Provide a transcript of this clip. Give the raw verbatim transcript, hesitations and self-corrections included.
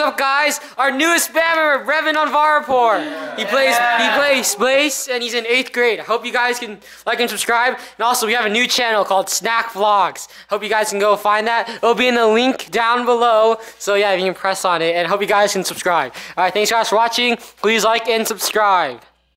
up, guys? Our newest band member, Revan Onvarapur. He plays, he plays bass, and he's in eighth grade. I hope you guys can like and subscribe. And also, we have a new channel called Snack Vlogs. Hope you guys can go find that. It'll be in the link down below. So yeah, you can press on it. And hope you guys can subscribe. All right, thanks guys for watching. Please like and subscribe.